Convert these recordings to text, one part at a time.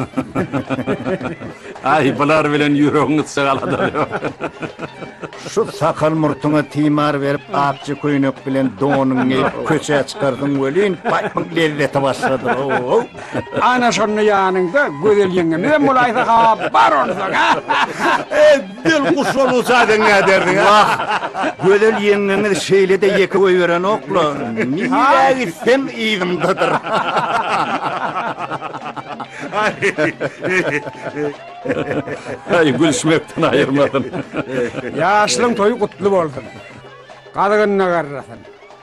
Ay, bular bilen yüreğini sığaladı. Şu sakal murtuna timar verip apçı köynök bilen donun giyip köçe çıkardın ölüyün baypın lezzeti başladı. Ana şonu yanında gözel yengem. Ben bulaysa habar olsun ha. Dil kuş olursa ne derdin ha? Gözel yengeni şeyle de yeki koy veren oklu. Niye gitsem iyimdadır. Ay, gülüşmekten ayırmadın. Yaşlın toyu kutlu bolsun. Kadığınna garrasın.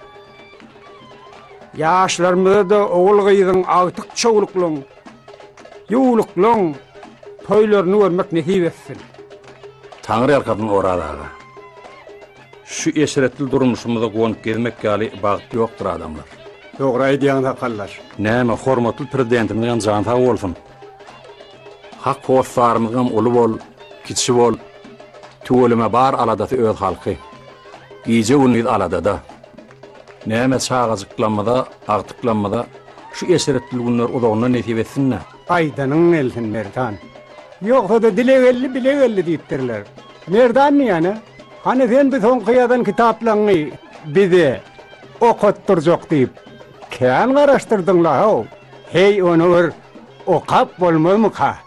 Yaşlarımızda da oğul gıydın ağıtık çoğuluklun, yuğuluklun, toylarını görmek nesip etsin. Tanrı arkadın oradağı. Şu eşretli durmuşumuzda konup gezmek gali bağıt yoktur adamlar. Doğru aydiyan takallar. Näme hormatly prezidentimizden janta bolsun. Hak hoslarymyzdan uly bol, kiçi bol. Tuwelime bar aladaty öz halky. Giýje uny aladada. Näme çağazyklanmada, agtyklanmada şu eşeretli günler uzagyndan nesip etsinler. Aydanın elsin Merdan. Yoksa da dilegelli bilegelli deyipdirler. Merdan mı yani? Hani sen bir son kıyadan kitaplarını bize okutturacak deyip kän garaştırdın la ho? Hey onur, okap bolmaz mı ka?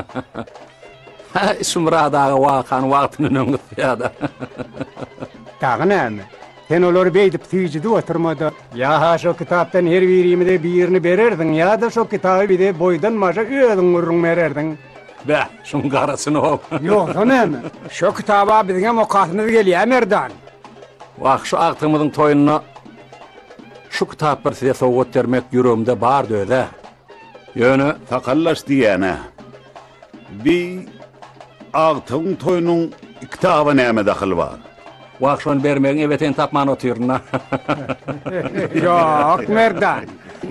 Şumradağı vakan wagtyny öňüňde. Dağı näme? Sen olar beýdip tüýjidi oturmada. Ya şu kitaptan her birimize birini bererdin ya da şu kitabı bize boydan maşa özüň urrun bererdin. Be, şun garasyny hop. Yok näme? Şu kitaba bizge mokasynız gelýär Merdan. Waq şu agtymyzyň toýunyna şu kitap bir size sowgat bermek ýüregimde bar döde. Ýöne Takallaş diýene. Bir ağtın toyunun kitaba näme daxyly bar? waq şonu bermegiň ebeten tapman otyrna. Yok Merdan.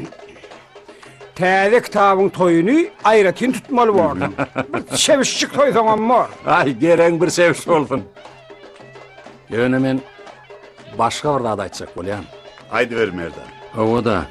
Täze kitabyň toyuny aýratyn tutmaly bordum. Şebişçik toýsaňam mor. Ay, gereň bir seviş bolsun. Ýöne men başga bir zat aýtjak bolýan. Haydi ver Merdan. O da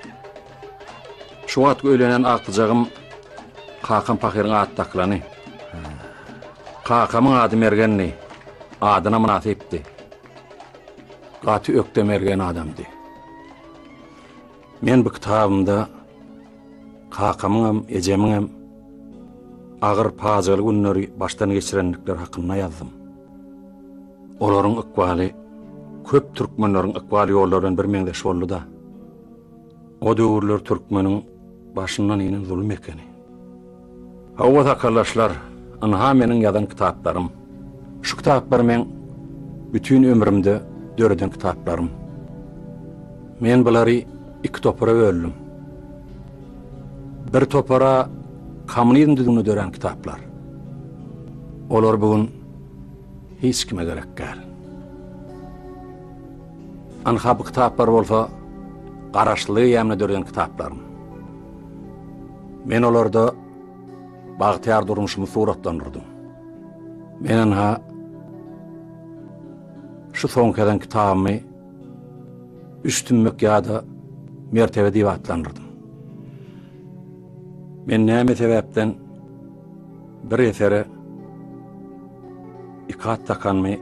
şu wagt öýlenen aklyjagym Kakam Pakir'in atdaklany. Kakamyň ady mergenni, adyna münasipdi. Gaty ökde mergen adamdy. Men bu kitabymda Kakamyň hem ejemiň hem agyr pajaly günleri baştan geçirenlikler hakynda ýazdym. Olaryň ykbaly köp türkmenleriň ykbaly ýollaryndan bir meňdeş boldy da. O döwürler türkmeniň başyndan inen zulm ekeni. Hawa takallaşlar, anha meniň ýazan kitaplarym. Şu kitaplar men bütün ömrümde döreden kitaplarym. Men bulary iki topara böldüm. Bir topara kommunizm düzgünü dören kitaplar. Olar bugün hiç kime gerek gäl. Anha bu kitaplar bolsa garaşlygy ýamna dören kitaplarym. Men olarda bagtyar durmuşymy suratlandyrdım. Men anha şu soňkadan kitabymy üstünmek ýa-da mertebe diýip atlandyrdım. Men näme sebäpden bir esere ikat takanmy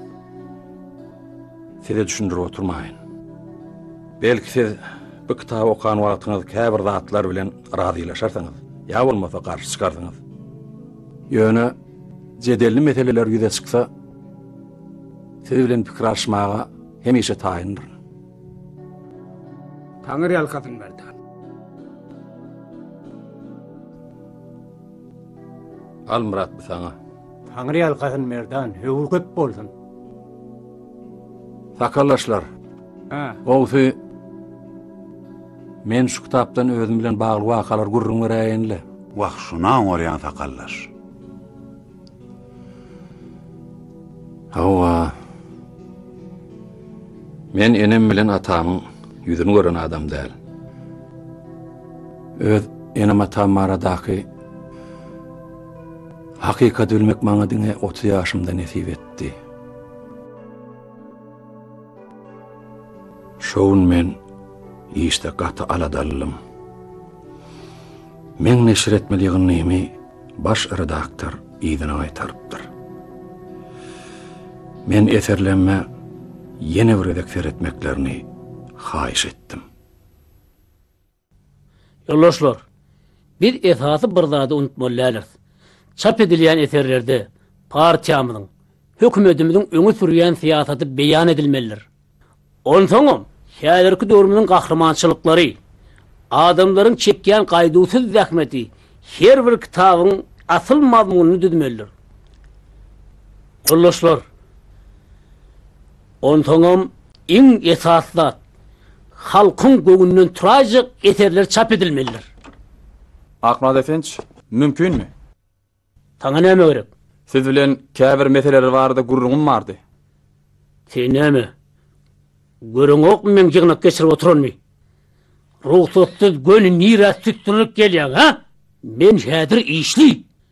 size düşündirip oturmaýyn. Belki siz bu kitabı okan wagtyňyz käbir zatlar bilen razylaşarsaňyz, ýa bolmasa garşy çykarsaňyz. Ýöne jedelli meseleler ýüze çyksa, siz bilen pikir alşmaga hemişe taýyndyr. Taňry ýalkadyn Merdan. Al Murat bu saňa. Taňry ýalkadyn Merdan, höwür köp bolsun. Sakallaşlar. Ha. Oňsy men şu kitapdan özüm bilen bagly wakalar gurrun berýänle. Waq şuna oryan takallaş. Hawa men enem bilen atamyň ýüzüni gören adam däl. Öz enem atam aradaky hakykat bilmek maňa diňe 30 ýaşymda nesip etdi. Şoň men işte gaty aladallym. Men neşir etmeliğinimi baş redaktor iyidine aytarıptır. Men eserlenme yeni bir redaktor etmeklerini hayiş ettim. Yoldaşlar, bir esası bir zady unutmalylar. Çap edilen eserlerde partiyamyzyň, hökümetimizin öňe sürýän siýasaty beýan edilmelidir. Onsoňam, häzirki döwrümiň gahrmançylyklary, adamlaryň çekýän gaýdusyz zähmeti her bir kitabyň asyl mazmunyny düzmelidir. Yoldaşlar, onsoňam iň esasly halkyň göňünden turajak eserler çap edilmelidir. Akmaz efenç, mümkünmü? Taňa näme gerek? Siz bilen käbir meseleler barada gurrugum bardy. Sen näme? Görüň ok men jignak geçirip oturalmy. Ruhsatsız gönü niras tüttürüp gelýän, ha? Men häzir işli.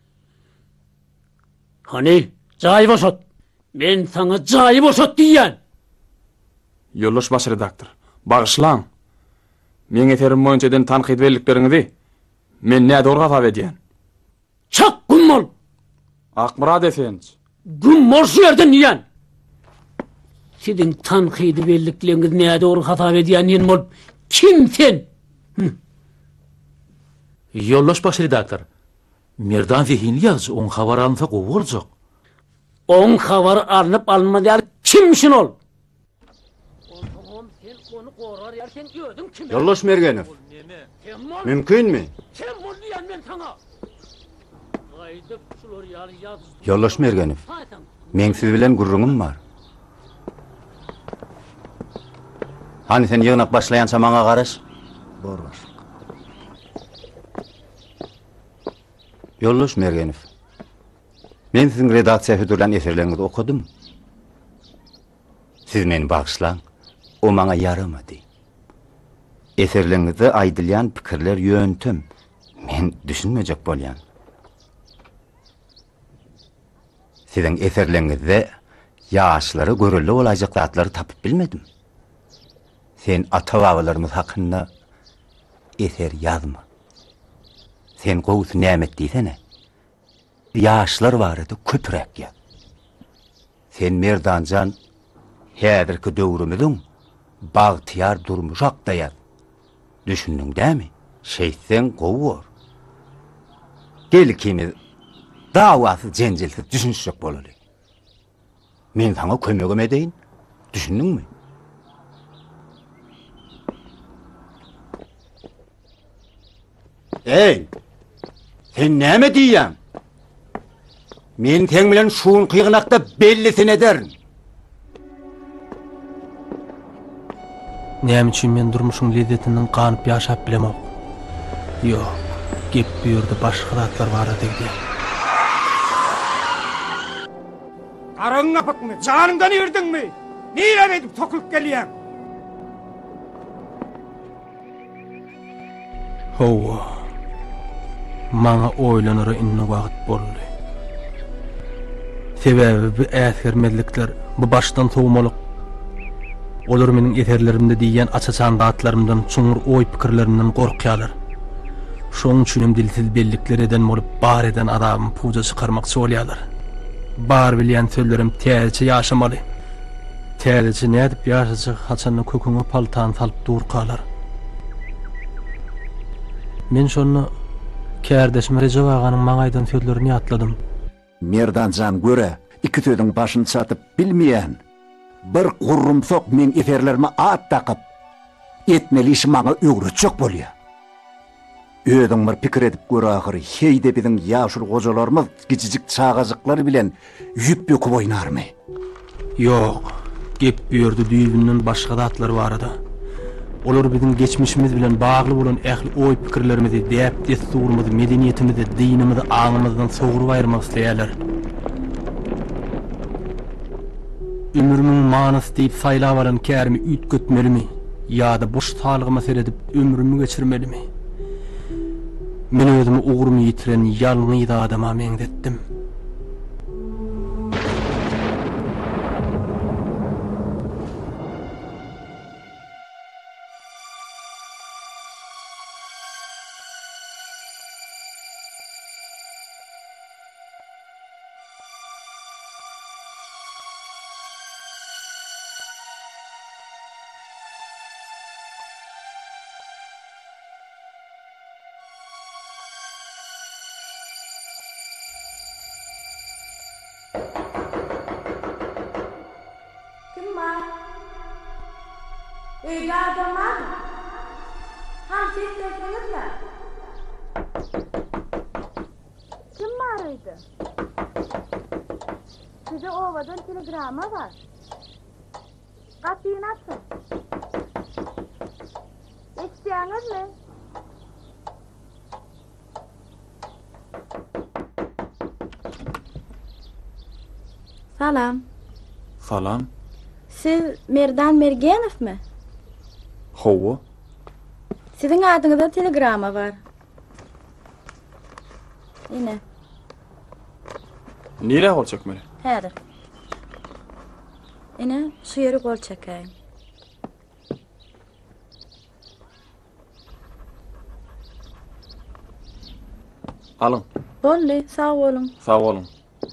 Hani, jaý boşat. Men saňa jaý boşat diýän. Yoldaş baş redaktor, bağışlaň. Men eterim boýunça eden tanqid berlikleriňizi men näde orgatap edýän? Çak gummol. Akmurad efenç. Gummol şu yerden diýän. Sizin tanqidi berlikleriniz näde orgatap edýän ýen bolup kim sen? Yoldaş baş redaktor, Merdan Zihinli ýazy on habar alınsa gowy boljak. On habar alınıp alınmadýar kimşin ol? Yoldaş Mergenov, mümkün mü? Kim bol diýän men saňa? Gaýdyp şular ýaly ýazyp. Yoldaş Mergenov, men siz bilen gurrugum bar. Hani sen ýygnak başlaýança maňa garaş? Bor bar. Yoldaş Mergenov, men sizin redaksiýa hödürlen eserleriňizi okudum. Siz meni bagışlaň, o maňa yaramady. Eserleriňizde aýdylýan pikirler ýöntem men düşünmejek bolýan. Sizin eserleriňizde ýaşlary görüli bolajak zatlary tapyp bilmedim. Sen ata-babalarymyz hakynda eser ýazma. Sen gowy nämet diýsene. Ýaşlar barada köpürek ýaz. Sen Merdanjan häzirki döwrümiziň bagtyar durmuşak daýar. Düşündüň dämi? Şeýsen gowy bor. Gelkimiz dawasy jenjilsiz düşünşek bolali. Men saňa kömegim edeýin. Düşündiňmi? Ey! Sen näme diýýän? Men teň bilen şuň kıýgnakda bellisini ederim. Näme üçin men durmuşyň lezzetinden ganyp ýaşap bilemok. Ýok, gep bu ýerde başga zatlar bar edi. Araň apakmy, janymdan ýerdiňmi? Nire edip tokup gelýän? Howa. Maňa oýlanary inne wagt boldy. Sebebi bu äsgermezlikler, bu başdan sowmalyk. Olar meniň eserlerimde diýen açaçan zatlarymdan, çuňur oý pikirlerimden gorkýarlar. Şoň üçin dilsiz bellikler eden bolup bar eden adamyň puja çykarmakçy bolýarlar. Bar bilýän sözlerim täze ýaşamaly. Täze nädip ýaşajak haçanny köküňe paltan salyp durkalar. Men şonu kärdeşime Recep aganyň maňa aýdan sözlerini ýatladym. Merdanjan göre iki söýdiň başyny satyp bilmeýän bir gurrumsok men eserlerime at takyp etmeli iş maňa öwretjek bolýar. Öýüň bir pikir edip göre ahyry heýde biziň ýaşul gojalarymyz kiçijik çağajyklary bilen ýüp böküp oýnarmy? Ýok, gep bu ýerde düýbünden başga zatlar barada. Olar biziň geçmişimiz bilen bagly bolan ähli oý pikirlerimizi, däp desturumuzy, medeniýetimizi, dinimizi aňymyzdan sowurup aýyrmak isleýärler. Ömrümiň manysy diýip saýlap alan kärimi ütgötmelimi ýa-da boş talygyma seredip ömrümi geçirmelimi? Men özümi ugrumy ýitiren ýalňyz adama meňdetdim. Öyle adam var mı? Ham ses deseniz. Kim varıydı? Size ovadan telegrama var. Kapıyı nasıl? İsteyiniz mi? Salam. Salam. Siz Merdan Mergenov mi? Howa. Sizin adınızda telegrama var. Yine. Nire gol çekmeli? Hadi. Yine şu yeri gol çekeyim. Alın. Bolli, sağ olun. Sağ olun.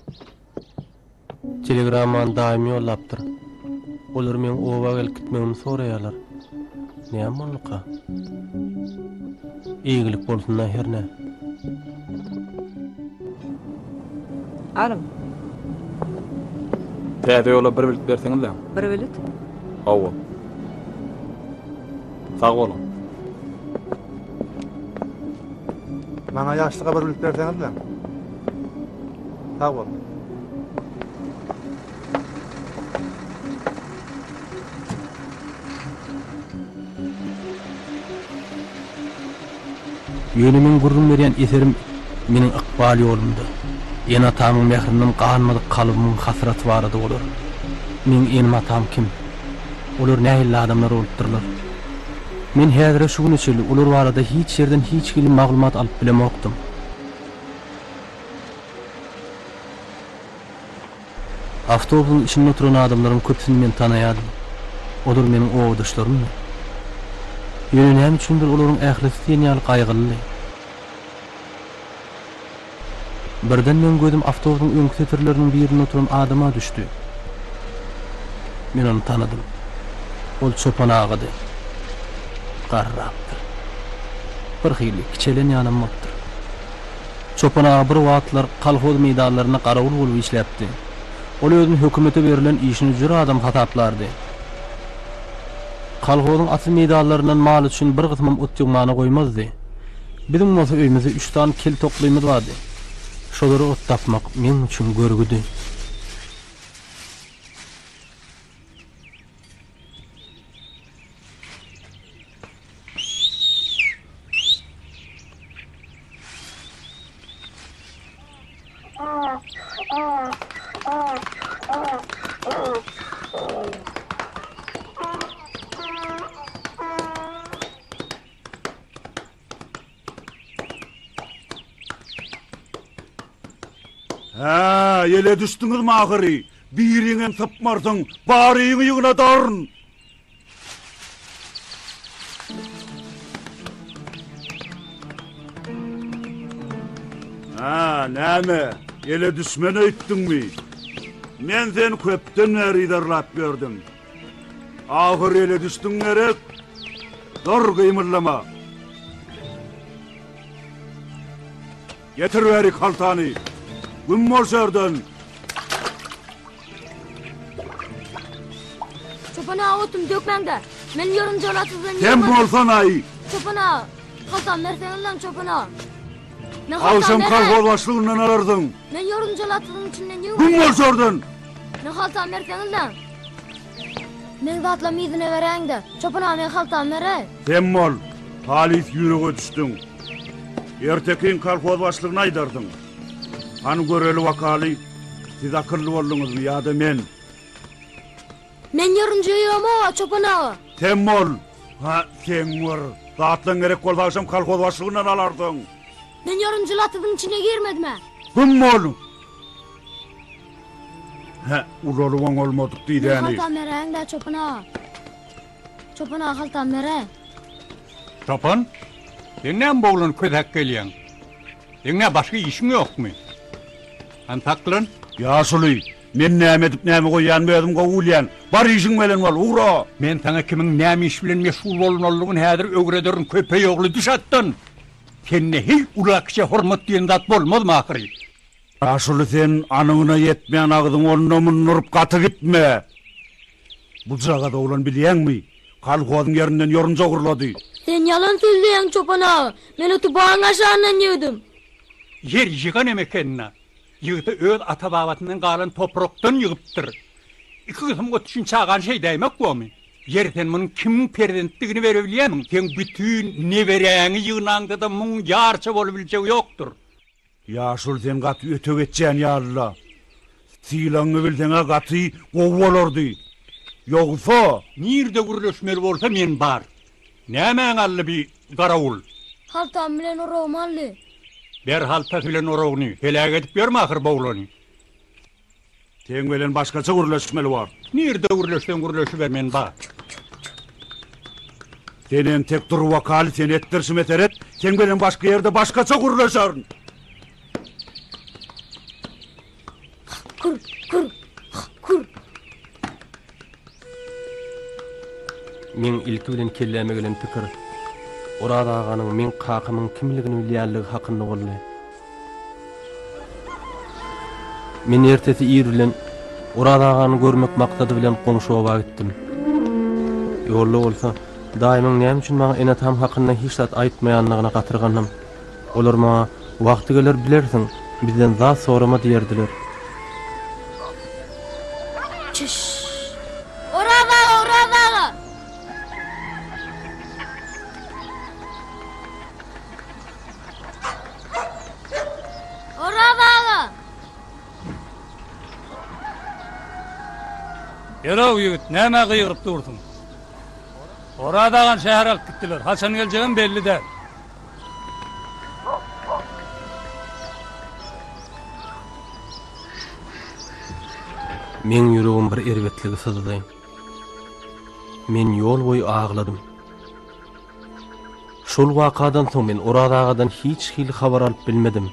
Telegramman daimi yollapdyr. Olar men owa gelip gitmegimi soraýarlar. Näme bolýka? İyilik bolsunlar her ne. Alım, Täze yola bir bilet berseňiz de. bir bilet. Howa. Sağ olun. Bana yaşlığa bir bilet berseňiz de. Sağ ol. Ýönemin gurrun berýän eserim meniň ykbal ýolumda. En atamyň mehrinden ganmadyk kalbymyň hasraty barady bolar. Men en atam kim? Olar nähili adamlar bolupdyrlar. Men häzir şu gün üçin olar barada hiç ýerden hiç gili maglumat alyp bilemokdym. Awtobusyň içinde oturan adamlaryň köpsini men tanaýadym. Olar meniň owadaşlarym. Ýöne näme üçindir olaryň ählisi diýen gaýgyly. Birden men gözüm awtobusyň öňkü setirleriniň birine oturan adama düşdi. Men onu tanydym. Ol Çopan agady. Garrapdyr. Bir hili kiçelen ýanamapdyr. Çopan ağa bir wagtlar kalhoz meýdanlaryna garawul bolup işläpdi. Ol özüň hökümete berilen işini jür adam hataplardy. Kalhozyň asy meýdanlaryndan mal üçin bir gysmam otjugmany goýmazdy. Bizim bolsa öýümizde 3 tane kel toplaýmyz bardy. Şolary ot tapmak men üçin görgüdi. Ha, yele düştüňiz mi ahyry? Biriňen tapmarsyň, baryňy ýygyna daryn. Ha, näme? Yele düşmeni öýtdiňmi? Men seni köpden beri darlap gördüm. Ahyry yele düşdüň gerek. Dor gymyllama. Getir beri kaltany. Gümmorşardan. Çopan ağa otum dökmende. Men yorumcu olatızdın. Sen bolsan ay. Çopan ağa. Kaltan merseňiz lan Çopan ağa. Alsam kalkol başlığından alardın. Men yorumcu olatızdın içinden ýygy. Gümmorşardan. Ne kaltan merseňiz lan. Men zatla mizine beräňde. Çopan ağa men kaltan mere. Sen bol. Halis ýürege düşdüň. Ertekin kalkol başlığına aýdardın. Han göreli wakaly. Siz akıllı bolduňyzmy ýa-da men? Men yorumcu ýa-ma Çopan ağa. Sen bol. Ha, sen wor. Zatlan gerek bolsaňam kalkol başlığından alardın. Men yorumcu olatyzyň içine girmedime. Gümmol. Ha, ulary waň olmadyk diýdäni. Kaltan meräňde Çopan ağa. Çopan ağa kaltan mere. Çopan, sen näme boğulan közek gelýän? Seňne başga işiň ýokmy? Han taklyn? Ýaşuly, men näme edip näme goýan bedim gowulýan. Bar işiň bilen bol, ugro. Men taňa kimiň näme iş bilen meşgul bolmalygyny häzir ögrederin köpe ýogly düşatdyn. Senne hiç ulakça hormat diýen zat bolmazmy ahyry? Ýaşuly sen anyňyna ýetmeýän agdyň onundan nurup gaty gitme. Bu jagada olan bilýänmi? Kalkozun yerinden yorunca gurladı. Sen yalan söyleyen çopan ağa. Ben otu bağın aşağından yedim. Yer yıgan emekenna. Yığdı öz ata babatından kalan topraktan yığıptır. İki kısım ötüşün çağan şey demek bu mu? Yerden bunun kimin prezidentliğini verebiliyem? Sen bütün ne vereyeni yığınanda da bunun yarça olabileceği yoktur. Yaşıl sen katı ötök etçen ya Allah. Silanı bilsene katı kovalardı. Yoksa... Nerede gürleşmeli olsa men bar. Nemen allı bir karavul. Haltam bilen orağım allı. Derhal tafilen orağını. Helak edip görme ahır boğulanı. Sen bilen başkaça gürleşmeli var. Nerede gürleşi vermen bar. Senin tek dur vakali sen ettirsim eteret. Sen bilen başka yerde başkaça gürleşerin. Kur. Men ilki bilen kelleme gelen pikir. Orada ağanın men kakımın kimligini bilýänligi hakynda boldy. Men ertesi ýerilen orada ağany görmek maksady bilen goňşuwa gitdim. Ýolda bolsa, daimyň näme üçin maňa ene tam hakynda hiç zat aýtmaýanlygyna gatyrgandym. Olar maňa wagty geler bilersiň, bizden zat sorama diýerdiler. Çüş. Orava. Yarav yigit, näme gıyırıp durdun? Oradagan şäher alyp gitdiler. Haçan geljegin belli däl. Men ýüregim bir erbetligi sızdy. Men ýol boýy ağladım. Şol wakadan soň men oradagadan hiç hili habar alyp bilmedim.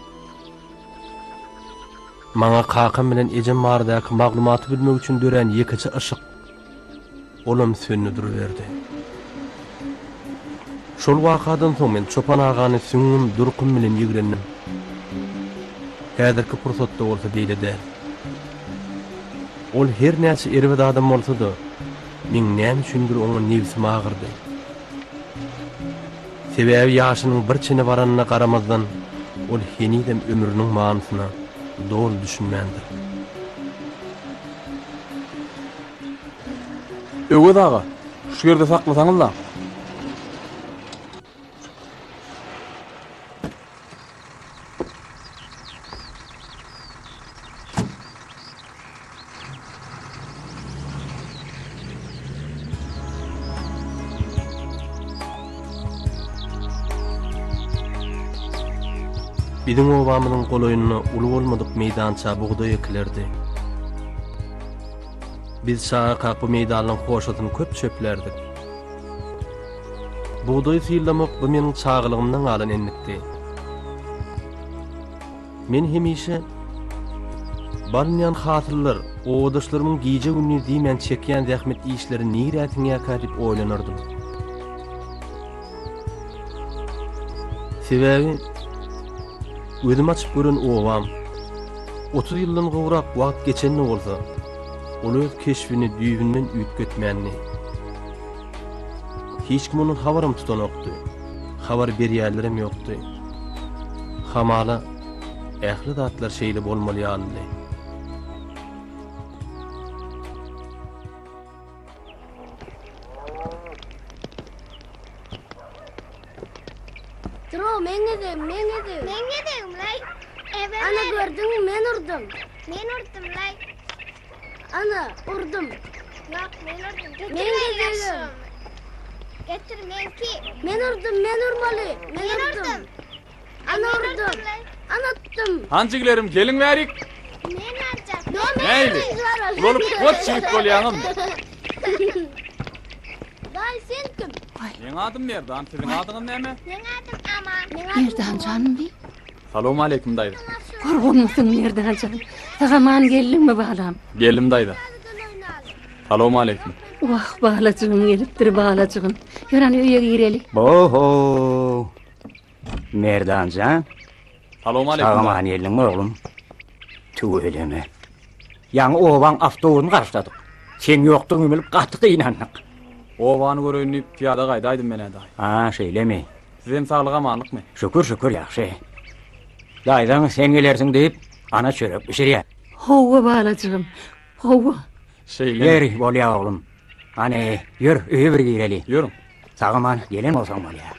Maňa kakam bilen ejem bardaky maglumaty bilmek üçin dören ýekeçi ışık olam sönüp durberdi. Şol wakadan soň men çopan agany süňüm durkum bilen ýigrendim. Häzirki pursatda bolsa diýildi. Ol her näçe erwet adam bolsa-da, men näme üçindir oňa nebsim agyrdy. Sebäbi ýaşynyň bir çene baranyna garamazdan ol henidem ömrüniň manysyna dol düşünmendir. Öwet ağa, şu ýerde saklasaňyzlar. Bizim obamynyň goloýunyna uly bolmadyk meýdança buğday ekilerdi. Biz şaha bu meýdanyň hoşatyny köp çöplerdik. Buğday sylamak bu meniň çağlygymdan galan enlikdi. Men hemişe barnyan hatırlar, oğdaşlarımın giyce günü diýmen çekýän zähmet işleri niýrätiňe ýakar diýip oýlanardym. Sebäbi özüm açıp gören obam 30 ýyldan gowrak wagt geçenni bolsa, ol öz keşfini düýbünden üýtgetmänni. Hiç kim onun habarym tutanokdy. Habar berýärlerim ýokdy. Hamala ähli zatlar şeýle bolmaly ýaly. Tro, men edim lay. Evet. Ana gördün mü? Men urdum lay. Ana urdum. Yok, men urdum. Getir menki. Men urdum, men urmaly. Men urdum. Ana urdum. Ana tuttum. Hancıglerim gelin verik. Men arjak. Neyli? Ulup kot çivit bolýaňym. Day sen kim? Meň adym Merdan, seň adyň näme? Men adım Aman. Merdan canım bi. Salamu aleykum dayı. Gorgunmysyň Merdan canım. Tagaman geldinmi balam? Geldim dayı. Salamu aleykum. Wah balacığım gelipdir balacığım. Ýören öýe girelik. Oho. Merdancan. Salamu aleykum. Tagaman geldim oğlum. Tüweleme. Ýa obaň awtobusyny garşladyk. Sen ýokduň bilip gaty gynandyk. Owany görünüp piyada gaýdaýdym men adaý. Ha, şeýlemi? Sizem saglyk amanlykmy? Şükür, ýaxşy. Daýdan sen gelersiň diýip ana çörek pişirýär. Howa balacığım. Howa. Şeýle. Ýeri bolýa oglum. Hani ýür, öýe bir gireli. Ýürüm. Sagaman gelen bolsaň bolýar.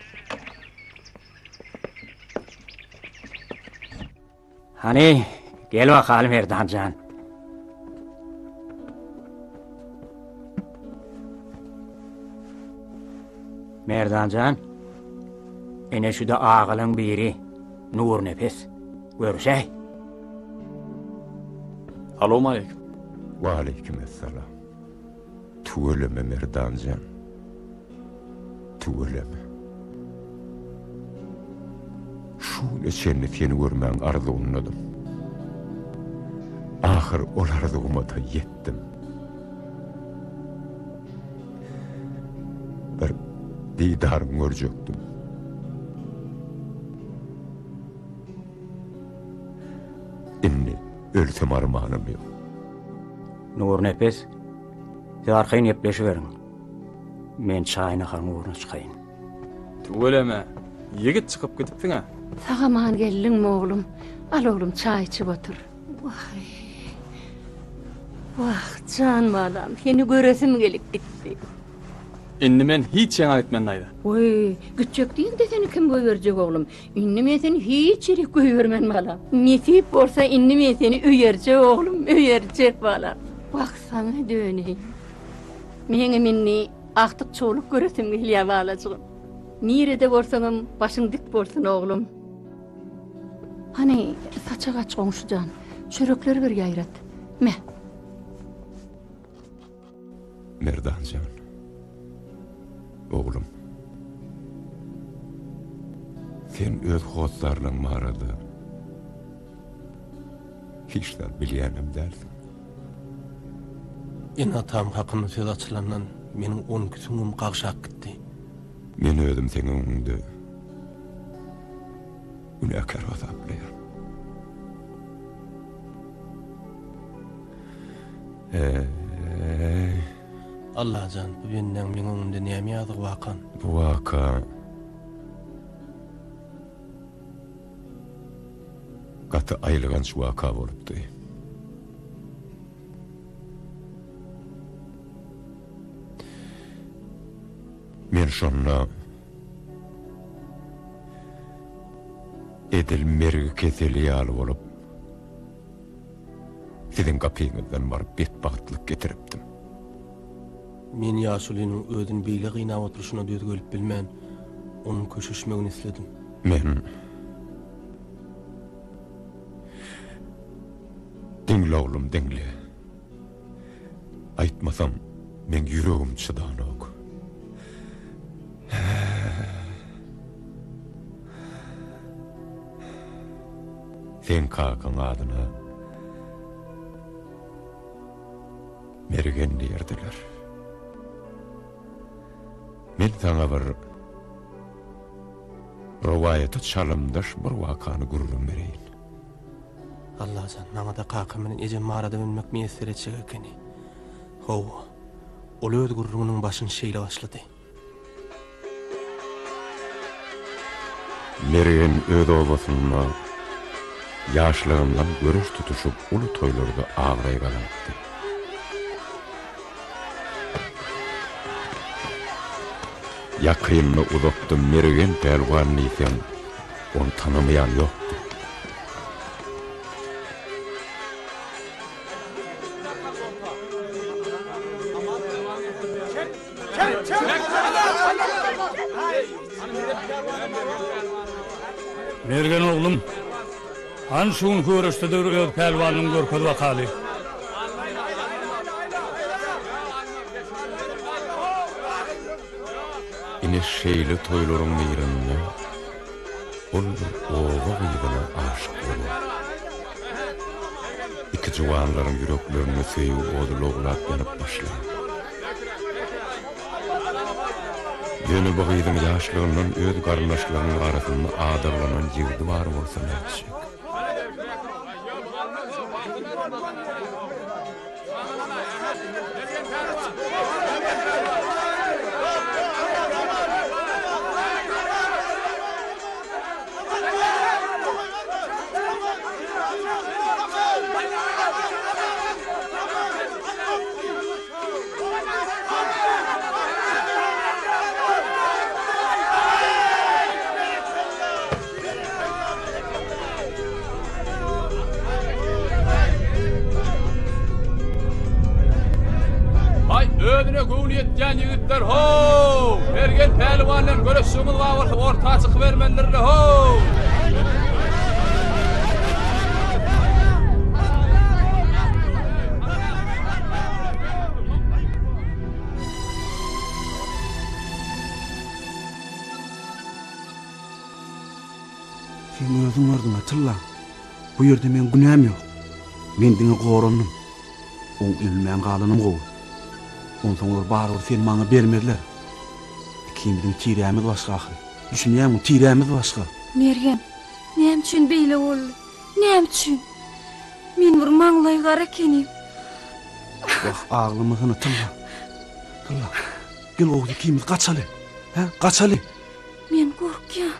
Hani gel bakalım Merdancan. Merdancan, ene şu da ağalyň biri, Nur Nefes. Görüşäy. Assalamu aleykum. Wa aleykümselam. Tuweleme Merdanjan. Tuweleme. Şunu seni görmän arzuwundym. Ahir ol arzuwuma da yetdim. Bir diýdarym görjekdim. Inni ölsem armanım ýok. Nur Nefes, siz arkayn ýepleşiberin. Men çaýna haňuruna çykaýyn. Tuweleme. Yigit çykyp gidipdiň ha. Sagaman geldiň oglum. Al oglum çay içip otur. Vah, can balam, seni göresim gelip gitti. Indi men hiç ýaňa etmen daýda. Oy, güçjek diýin de seni kim göýerjek oglum? Inni men seni hiç ýerek göýermen balam. Nesip bolsa inni men seni öýerjek oglum, öýerjek balam. Baksana döneýin. Meňe minni aktyk çoğuluk göresim gelýär balacığım. Nirede bolsaňam başyň dik bolsun oglum. Hani saça gaç goňşujan, çörekler bir ýaýrat. Me. Merdanjan. Oğlum. Sen öz hoslarlaryň marady. Hiç de bilýänem dersin. En atam hakyny söz açylandan meniň 10 küsüňim gagşak gitdi. Men özüm seňiň öňünde günäkär azaplayar. Allahjan, bu benden meniň öňümde näme ýazyk wakan? Bu waka gaty aýlygan şu waka bolupdy. Men şonna edil mergi keseli ýaly bolup siziň kapyňyzdan baryp betbahtlyk getiripdim. Men ýaşulynyň özüni beýle gynap oturuşyna düz gelip bilmän, onuň köşüşmegini isledim. Men dinle oğlum, dinle. Aýtmasam men ýüregim çydanok. Sen kakaň adyna mergen diýerdiler. Men sana bir rowayata çalymdaş bir wakany gurulum bereýin. Allahjan, maňa da kakymyň ejem marada bilmek meýesler etjek ekeni. Howa, ol öz gurrunyň başyny şeýle başlady. Mergen öz obasyna ýaşlygyndan görüş tutuşup uly toýlarda agraýy galandy. Yakynly uzakda mergen pelwan ýeten onu tanımayan ýokdy. Mergen oglum, han şuň görüşdedir öz pelwanyň görkez wakaly. Ine şeýle toýlaryň birinde ol owa gyýdyna aşyk boldy. Iki jowanlaryň ýüreklerine söýüp oduloglap ýanyp başlady. Ýöne bu gyýdyň ýaşlygyndan öz garyndaşlarynyň arasynda adaglanan ýerdi bar bolsa näçe. Edine göwün etdiň ýigitler ho! Bergen pehliwandan göreşýümiz wagt orta açyk bermenleri ho! Sen özüň gördüň atylla. Bu ýerde men günäm ýok. Men diňe gorandym. Oň ölmän galanym gowy. Onsoňlar barýar sen maňa bermediler. Ikimiziň tirämiz başga ahir. Düşünýärmi, tirämiz başga. Mergen, näme üçin beýle boldy? Näme üçin? Men bir maňlay gara kenim. Bak ağlymyzyny tylla. Tylla. Gel oğlu ikimiz kaçaly. Ha, kaçaly. Men gorkýan.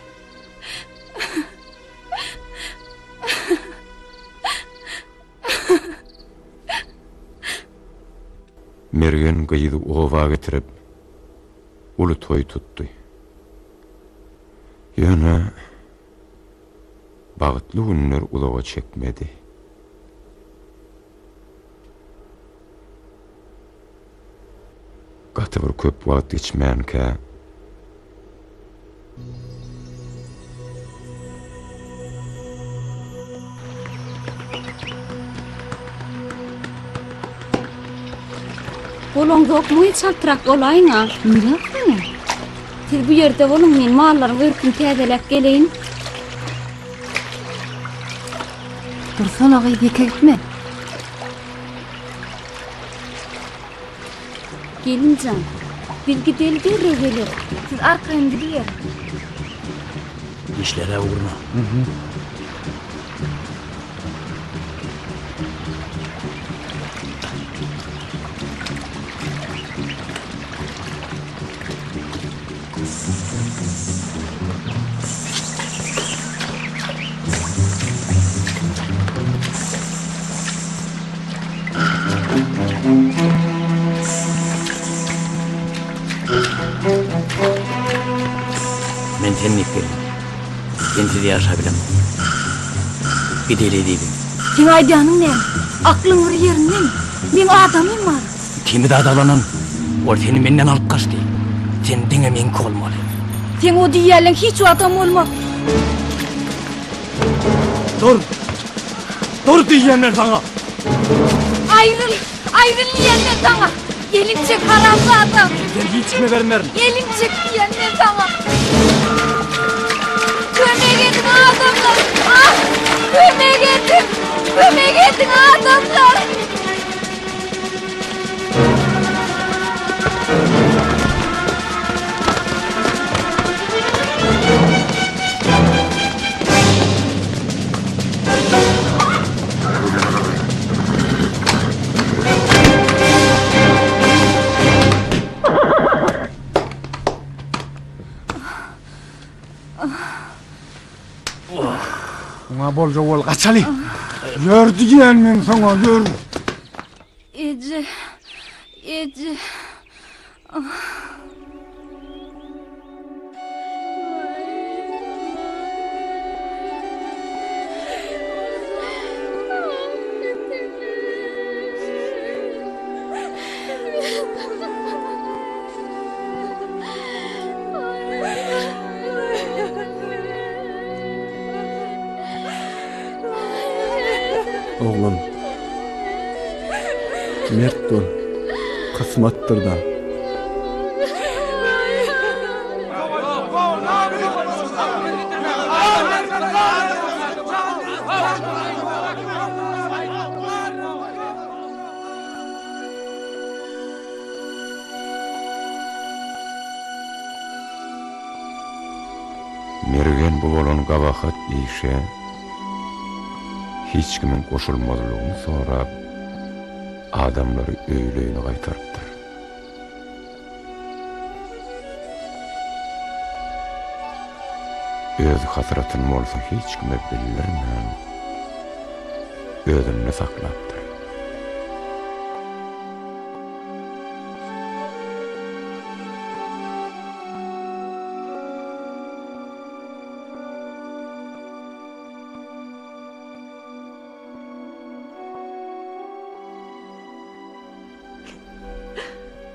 Mergen gyýdy owa getirip uly toý tutdy. Ýöne bagtly günler ulaga çekmedi. Gaty bir köp wagt geçmänkä Bolong dokmu hiç saltırak olayın ha. Nire yapayım? Siz bu yerde bolong men mallarım örkün täzelep geleyin. Dursan ağay beke gitme. Gelin can. Biz gidelim derre gelir. Siz arkayn gidiyor. İşlere vurma. Men tennik geldim. Kendi de yaşabilem. Bir deli değilim. Sen aydanın ne? Aklın var yerinde mi? Men adamım var. Kimi de adalanan. O seni menden alıp kaçtı. Sen dine menki olmalı. Sen o diyerlen hiç o adam olma. Dur. Dur diyenler sana. Ayrıl. Ayrıl diyenler sana. Gelin çık haramlı adam. Sen hiç mi vermerim? Gelin çık diyenler sana. Kömeğe gidin adamlar. Ah! Kömeğe gidin. Kömeğe gidin adamlar. Ona bolca bol kaçaly. Ýör diýen men saňa ýör. Ece. Ece. Oğlum. Mert ol. Kısmattır da. Mergen bu bolan gawahat işe hiç kimin koşulmadylygyny sorap adamlary öýleýine gaýtarypdyr. Öz hatyratyn bolsa hiç kime bildirmän. Özüni saklapdyr.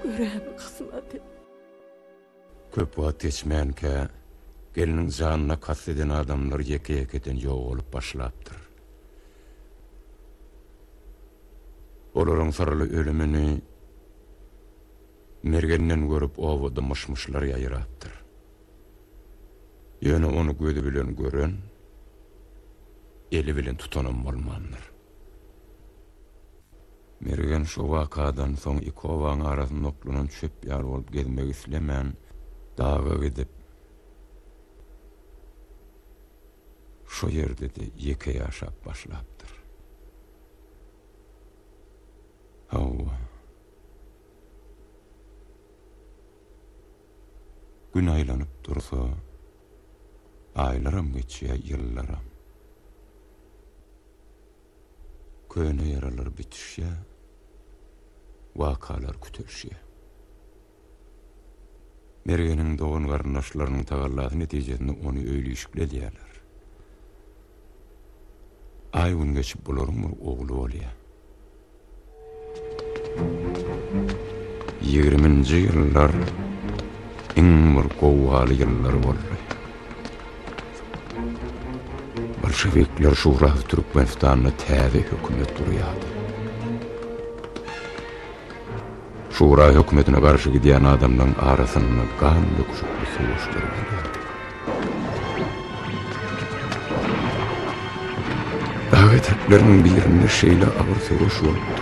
Yüreğim kısmadı. Köp wagt geçmänke geliniň janyna kasteden adamlar ýeke-ýekeden ýok bolup başlapdyr. Olaryň saraly ölümini mergenden görüp owada myşmyşlar ýaýrapdyr. Ýöne onu gözi bilen gören, eli bilen tutanan bolmandyr. Mergen şu wakadan soň iki owaň arasynda oklanan çöp ýar bolup gezmek islemän dağa gidip şu yerde de ýeke ýaşap başlapdyr. Hawa gün aýlanyp dursa, aýlaram geçýär, ýyllaram. Köne yaralar bitişýär, wakalar kütülşýär. Mergeniň doğun garyndaşlarynyň tagallaty netijesinde onu öýlüşikledýärler. Ay gün geçip bularyň bir ogly bolýar. 20-nji ýyllar iň bir gowgaly ýyllar boldy. Bolşevikler Şura Türkmenistan'da täze hökümet durýardy. Şura hökümetine garşy gidýän adamlaryň arasynda gan döküşikli sowuşlar bolýardy. Davetleriniň birinde şeýle agyr sowuş bolupdy.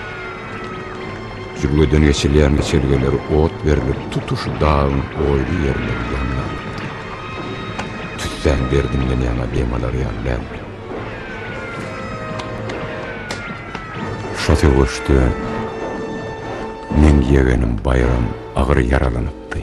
Jürgeden geçilýän geçirgeler ot berilip tutuşy dağın oýly ýerleri ýanlar. Tütten derdimden ýana bemalar ýanlar. Şo sowuşdy. Men ýegenim bayram agyr yaralanypdy.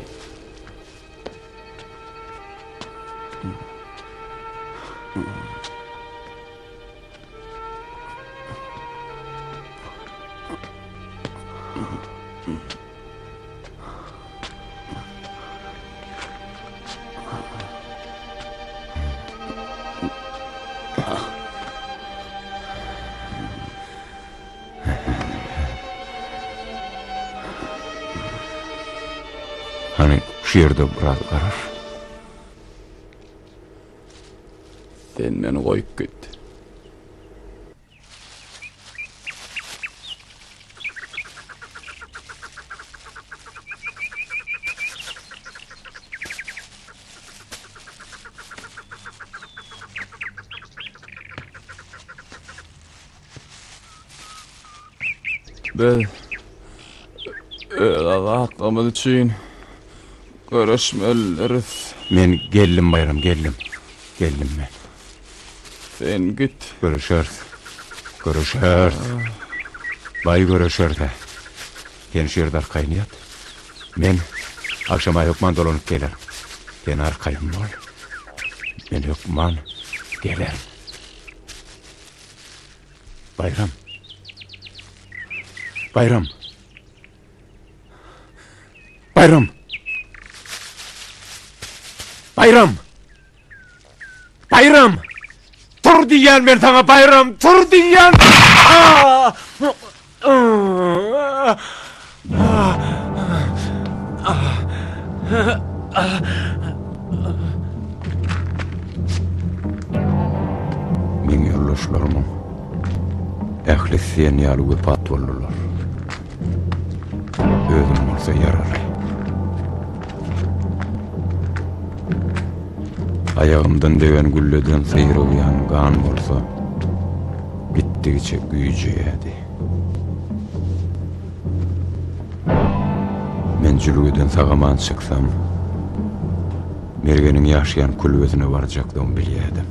Hani şu yerde biraz garar. Sen meni koyup git. Ben rahatlamak için görüşmeleriz. Men geldim bayram, geldim. Geldim men. Sen git. Görüşürüz. Görüşürüz. Bay görüşürüz. Sen şerde arkayını yat. Men akşama hükman dolanıp gelir. Sen arkayım ol. Men hükman gelir. Bayram. Bayram. Bayram. Bayram. Bayram. Tur diýän men sana bayram, tur diýän. Men ýoldaşlarymyň ähli sen ýaly pat bolurlar. Özüm bolsa yarar. Ayağımdan degen gülleden sıyırıyan gan bolsa bittigiçe güýjeydi. Men jülügeden sagaman çyksam mergeniň ýaşaýan kulbetine barjakdygymy bilýärdim.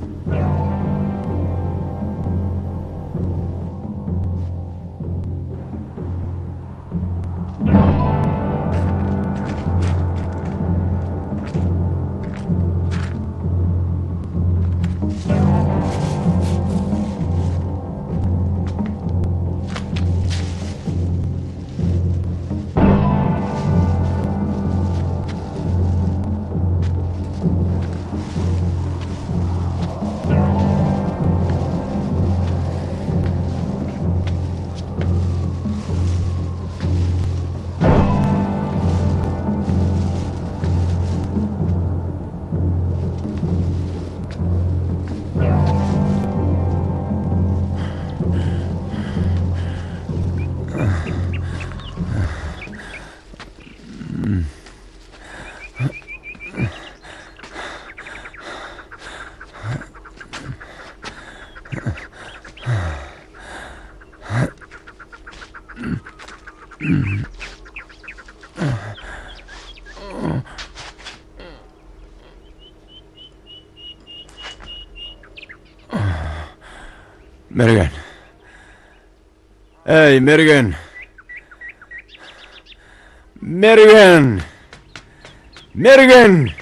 Mergen. Ey Mergen. Mergen. Mergen.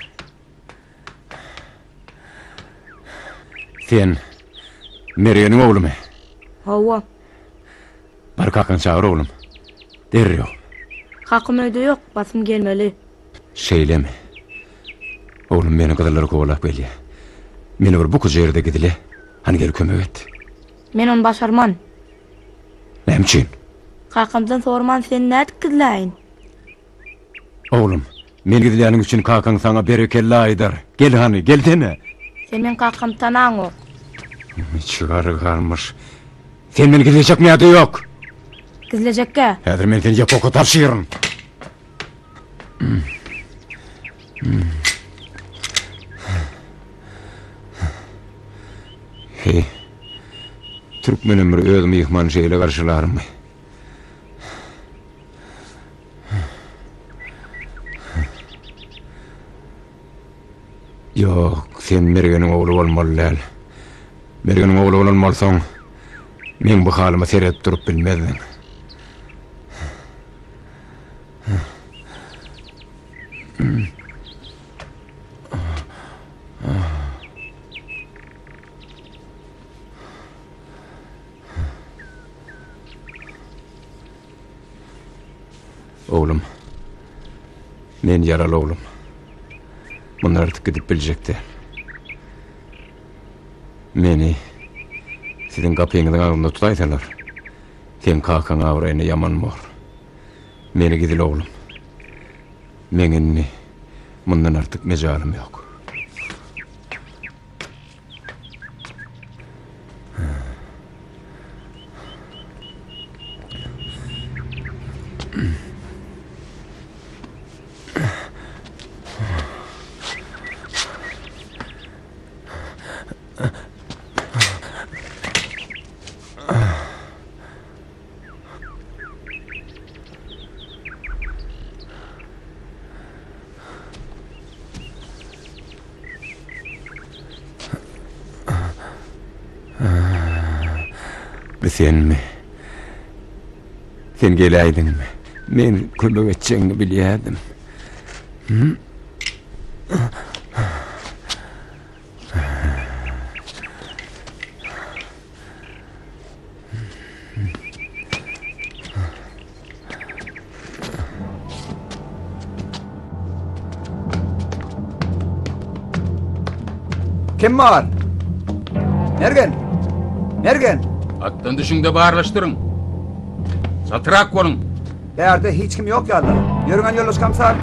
Sen Mergen'in oğlu mu? Hava. Bar kalkın çağır oğlum. Derriyor. Kalkım öyle yok. Basım gelmeli. Şeyleme. Oğlum beni kadarları kovalak belli. Meni bir bu kuzu yerde gidile. Hani gel kömek et. Men onu başarman. Nemçin? Kalkımdan sorman sen ne etkizleyin? Oğlum, men gidilenin için kalkan sana berekella aydar. Gel hani, gel deme. Sen men kalkım tanan o. Çıkarı kalmış. Sen beni gidecek mi adı yok? Gizlecekke. Hadır men seni yap okutar şiirin. Hey, Türkmenin bir ödüm yıkman şeyle karşılarım mı? Yok, sen Mergen'in oğlu olmalı lal. Mergen'in oğlu olmalısın. Men bu halıma seyret durup bilmezdin. Oğlum, men yaralı oğlum. Bunlar artık gidip bilecekler. Meni sizin kapıyınızın ağzında tutaysalar, sen kalkan avrayını yaman mor. Meni gidil oğlum. Meninni bundan artık mecalim yok. Sen mi? Sen geleydin mi? Men kömek edeceğini biliyordum. Kim var? Mergen. Mergen. Attan düşünde bağırlaştırın. Satırak olun. Yerde hiç kim yok yallah. Yürüyen yoldaş kamsar.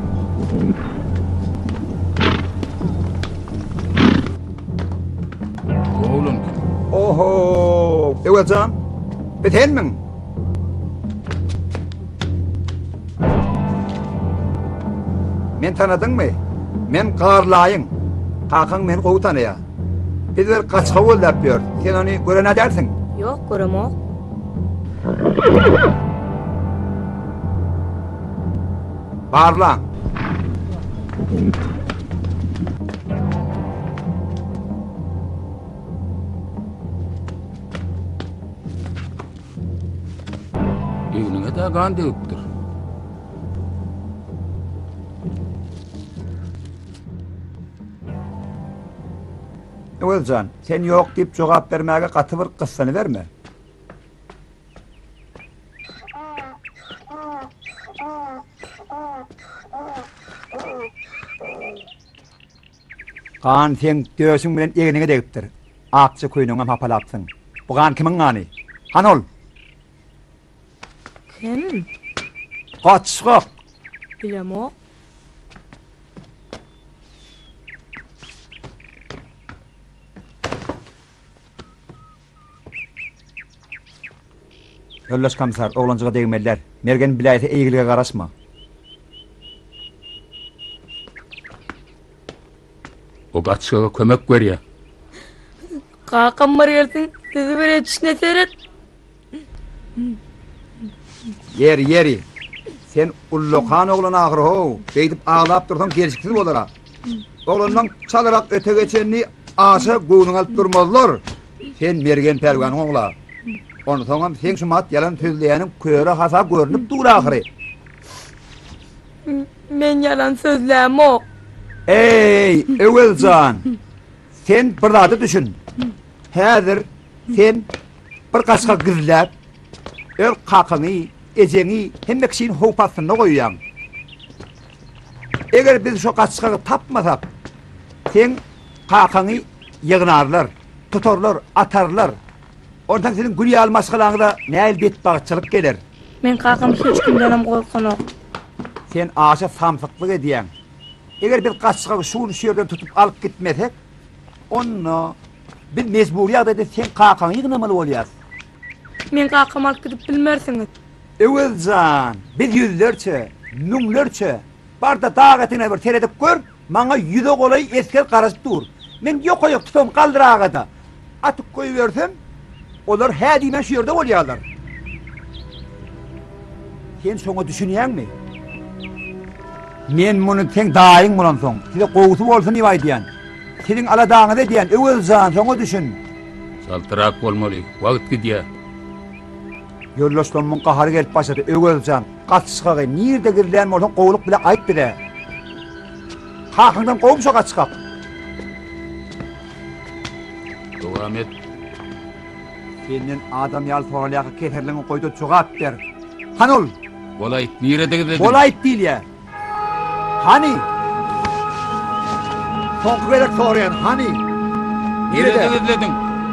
Oğlun. Oho. Evetcan. Biten mi? Men tanıdın mı? Men Karlayın. Hakan men kovu tanıya. Bizler kaçka ol yapıyor. Sen onu gören edersin. Yok, göremok. Bağırlan. Evine de kan deyiptir. Evetcan, sen yok deyip cevap vermeye katı bir kıssanı verme. Kan sen diyorsun bilen eğinine deyiptir. Akçı kuyununa hapalapsın. Bu kan kimin kanı? Han ol. Kim? Kaçık. Bilemok. Yoldaş komiser, oğlancığa değmeller. Mergen bilayeti eğiliğe karışma. O kaçığa kömek ver ya. Kalkam var yersin. Sizi böyle düşüne seyret. Yeri. Sen Ullukan oğlan ağır ho. Beydip ağlap dursan gerçeksiz olara. Oğlandan çalarak öte geçenini aşa goğunun alıp durmazlar. Sen mergen pergan oğla. Onu sonra sen şu mat yalan sözleyenin köre hasa görünüp dur ahire. Men yalan sözleyem o. Ey Evelcan. Sen bir adı düşün. Hazır sen bir kaşka gırlap öl kakını, eceni hemmek şeyin hopasını koyuyan. Eğer biz şu kaşkağı tapmasak sen kakını yığınarlar, tutarlar, atarlar. Oradan senin gülye almasqılağında ne elbet bağışçılık gelir. Men kakam hiç kimdenem korkan ok. Sen aşa samsıklık ediyen. Eğer bir kaşkağı şunu şöyle tutup alıp gitmesek onu bir mecburiyat edip sen kakını yığınamalı oluyorsun. Men kakam alıp gidip bilmersiniz. Evelcan, biz yüzlerce, nümlerce, barda dağıtına bir teredip gör, bana yüze kolay esker karışıp dur. Men yok tutam kaldır ağada. Atıp koyuversem, onlar hedimen şu yerde oluyorlar. Sen sonra düşünüyen mi? Men bunu sen dağın bulan son, size kovusu olsun diye diyen. Senin aladağını da diyen, Evelcan sonra düşün. Saltırak olmalı, vakit gidiyor. Yollaşlanmın qaharı gelip başladı, Evelcan. Kaçışkağı, nerede girilen olsun kovuluk bile ayıp bile. Kalkından kovmuşa kaçışkak. Devam et. Senin adam yal soğalayağı keterliğini koydu çoğap der. Hanol? Olayıp, nerede girdin? Olayıp değil ya. Hani? Son vererek soruyan, hani? Nerede girdin?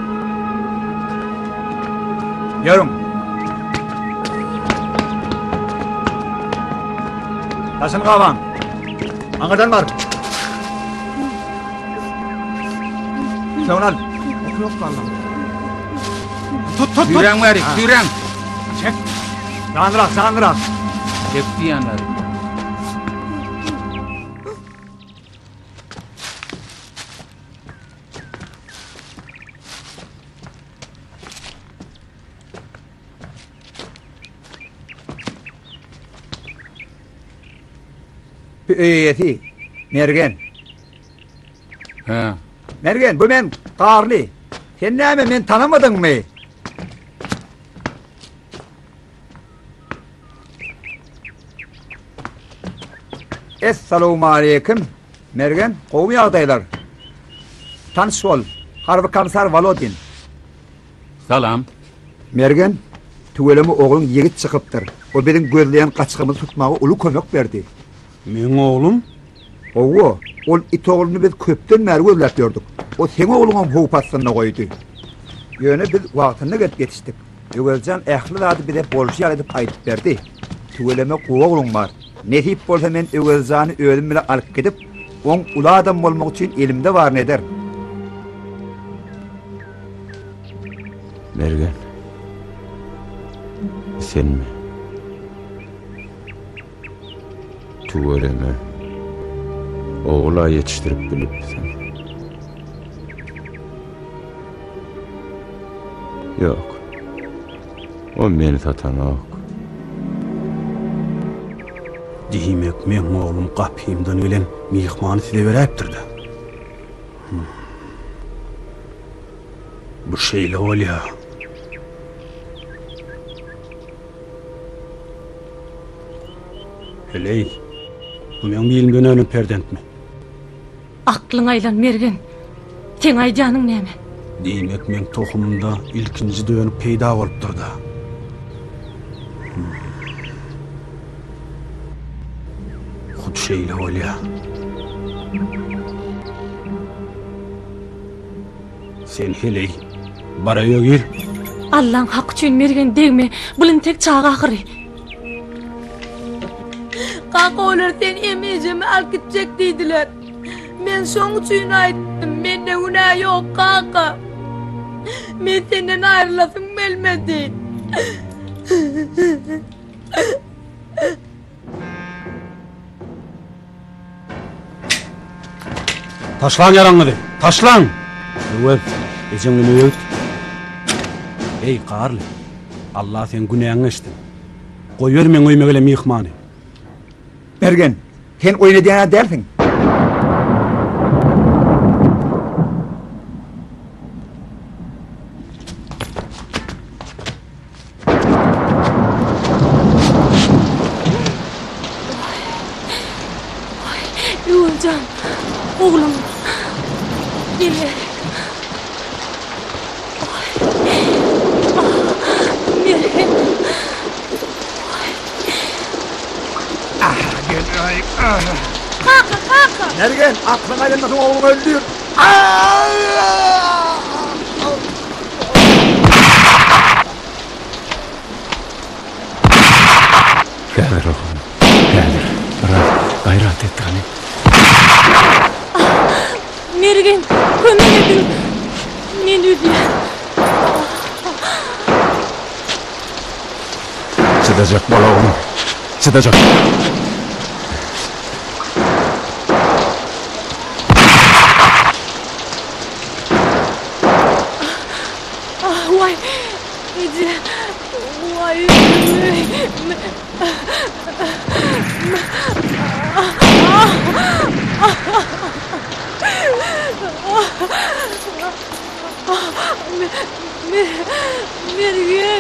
Yarım. Taşın kavan. Angadan var. Sen al. Okuyor kallam. Tut. Düren var, düren. Çek. Sandırak. Çekti yanları. Öğreti. Mergen. Ha. Mergen, bu men qarlı. Sen näme men tanımadın mı? Esselamu aleyküm. Mergen, qo'mi adaylar. Tanış ol. Harbi komisar Volodin. Salam. Mergen, tüvelemi oğlun yigit çıkıptır. O benim gözleyen kaçkımızı tutmağı ulu kömek verdi. Men oğlum? Oğlu, ol it oğlunu biz köpten beri gözlep gördük. O sen oğlunun hupasını koydu. Yöne biz vaktini geçtik. Evelcan ehli adı bize bolşu edip ayıp verdi. Tüveleme oğlum var. Netip bolsa men Evelcan'ı ölüm bile alıp gidip, on ula adam olmak için elimde var neder. Mergen. Sen mi? Tuveleme. Oğula yetiştirip bilipsin. Yok. O meni tatan ok. Diýmek men oğlum kapymdan gelen mihmany size beripdir da. Bu şeyle olya. Heley. Bu men bilimden önüm perdentmi. Aklın aylan Mergen. Sen aycanın näme? Diýmek men tohumunda ilkinji dönüp peýda bolupdyr da. Hud şeyle olya. Sen heley. Baraya gir. Allah'ın hak üçün Mergen degme. Bulun tek çağı ahırı. Kaka olur sen emecemi al gidecek dediler. Men son üçün ayttım. Mende günah yok kaka. Men senden ayrılasın bilmedi. Taşlan yaraňyzy, taşlan. Evet, ejeňi öýt. Ey qarly, Allah sen günäňi geçdi. Koyver men öýme gelem yıkmany. Bergen, sen oynayan dersin. Yuvalcan, oğlum. Gel. Kalk. Nergen, aklına gelmesin oğlum öldür. Gelir oğlum, gelir. Bırak, gayret et hani. Mergen, kömeledim. Men öldüm. Çıdacak bala oğlum, çıdacak. Vay, Ece, vay, Mergen,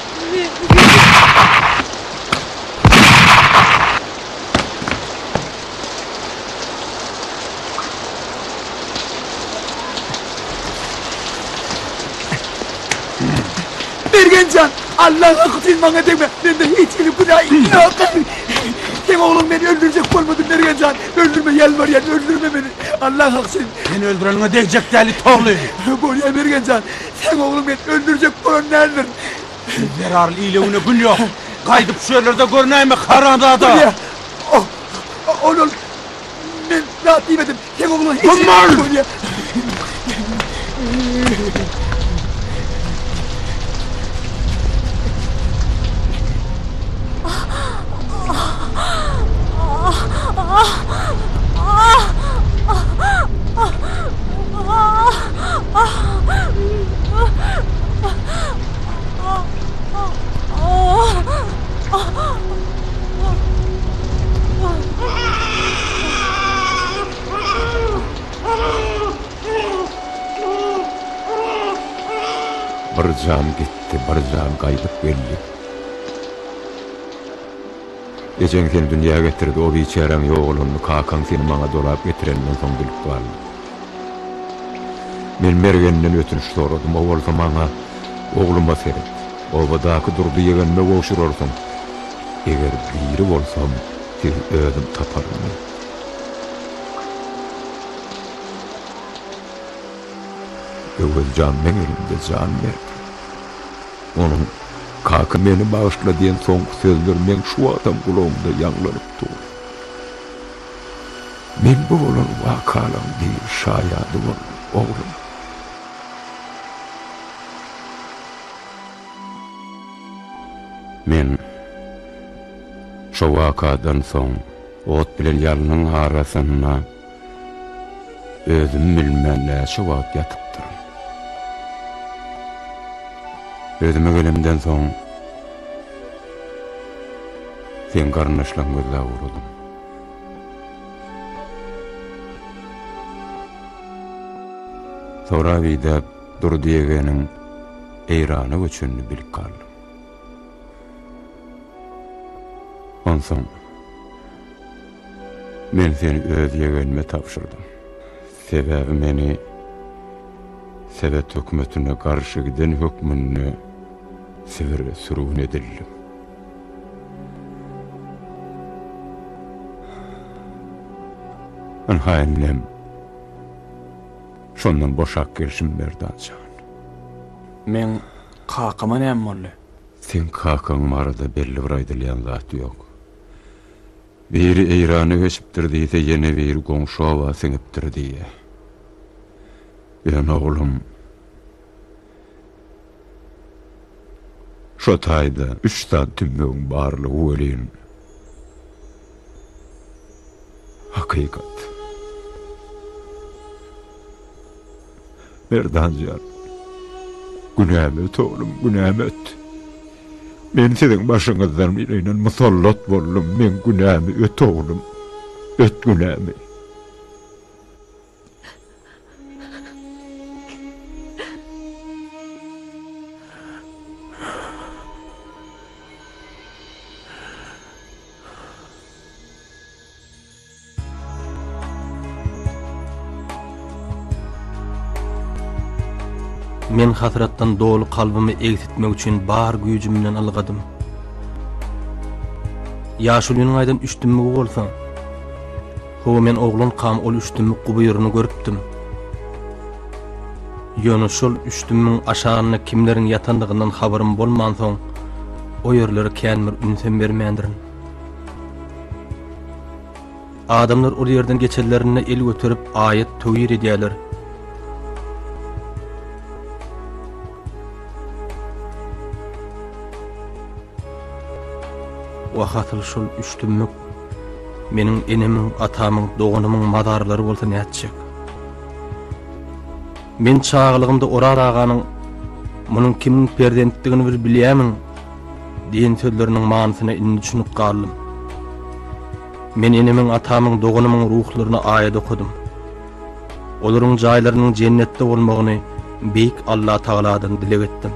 Bergencan, Allah'a kutulmana deme. Ben de hiç günah yok. Sen oğlum beni öldürecek olmadın Bergencan. Öldürme yalvarıyan, öldürme beni. Allah haksın. Seni öldürenine değecek deli toğlu. Buraya Bergencan, sen oğlum beni öldürecek olan neredir? Zararlı iyiliğine gün yok. Kaydıp şu yerlerde görüneyim mi karanlığa da? Buraya. Oğlum, ben rahat yemedim. Sen oğlum hiç... Bunlar! Buraya. Bir can gitti, bir can kaydıp geldi. Geçen seni dünyaya getirdi, o biçaren yoğulunu, kakan seni bana dolap getirenden son bilip vardı. Men Mergen'den ötünüş soradım, o olsa bana, oğluma seret. Obadaki durdu yegenme boşur olsam. Eğer biri olsam, siz ödüm taparım. Övel can men elimde can verdi. Onun kakı beni bağışla diyen son sözler men şu adam kulağımda yanlanıp dur. Men bu olan vakalam değil, şayadı oğlum. Men şu vakadan son ot bilen yalının arasına özüm bilmänle şu vak yatıptır. Özüme gelemden son sen karnaşlan gözle vurudum. Sonra vida dur diyegenin eyranı göçünü bilip kaldım. Onson men seni öz yegenime tapşırdım. Sebebi meni Sebet hükümetine karşı giden hükmünü severe sürün edildim. Ben hainlem şondan boşak gelişim Merdancan. Men kakama näme boldy? Sen kakan arada belli bir aydalayan zat yok. Biri eyranı geçiptir diye yine bir gongşu hava siniptir diye. Ben oğlum şu tayda 3 santimden barlığı öleyim. Hakikat. Merdancan. Günahmet oğlum, günahmet. Men sizin başyňyzdan bileýän musallat boldum, men günämi öt oglum, öt günämi. Men hasratdan dolu kalbymy egitmek üçin bar güýjüm bilen algadym. Ýaşulynyň aýdam üçdünmi bolsa, ho men oglun kam ol üçdünmi gubyryny görüpdim. Ýöne şol üçdünmiň aşagyna kimleriň ýatandygyndan habarym bolman soň, o ýerlere känmir ünsem bermendirin. Adamlar o ýerden geçenlerine el götürüp aýat töwir edýärler. Wakatyl şol üçdünmük meniň enemiň, atamyň, doganymyň madarlary bolsa näçek. Men çağlygymda Orar aganyň munyň kimiň perdentligini bir bilýämiň diýen sözleriniň manysyna indi düşünüp galdym. Men enemiň, atamyň, doganymyň ruhlaryna aýat okudum. Olaryň jaýlarynyň jennetde bolmagyny beýik Allah Taala'dan dilek etdim.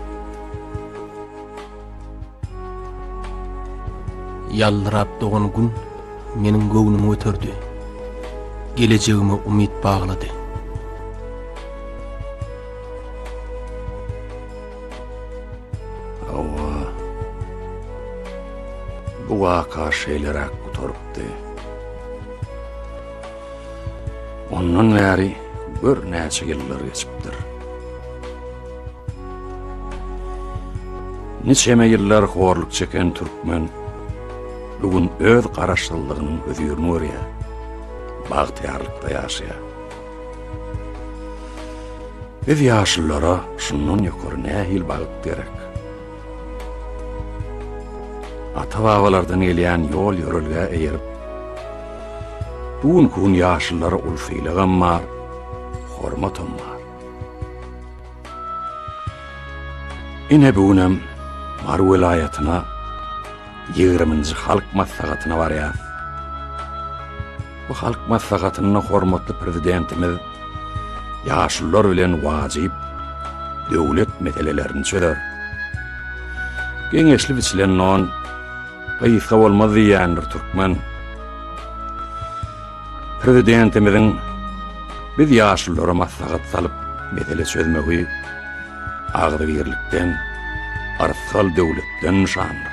Yalrap doğan gün menin göwnümi ötürdü. Geleceğime umit bağladı. Awa bu waka şeýler ak gutorupdy. Ondan bäri bir näçe ýyllar geçipdir. Neçeme ýyllar horluk çeken türkmen bugün öz garaşdyrlygynyň özüýürini görýär. Bagtýarlykda ýaşaýar. Biz ýaşlylara şundan ýokary nähil bagyt gerek. Ata-babalardan gelýän ýol ýörelge eýerip, bugün kun ýaşlylara ulfylagan bar, hormatam bar. Ine bugünem Mar welaýatyna 20-nji halk maslahatyna barýar. Bu halk maslahatynyň hormatly prezidentimiz ýaşlylar bilen wajyp döwlet meselelerini çözer. Geňeşli biçilen non gaýsa bolmaz diýendir türkmen. Prezidentimiziň biz ýaşlylara maslahat salyp mesele çözmegi agry birlikden, arsal döwletden şandyr.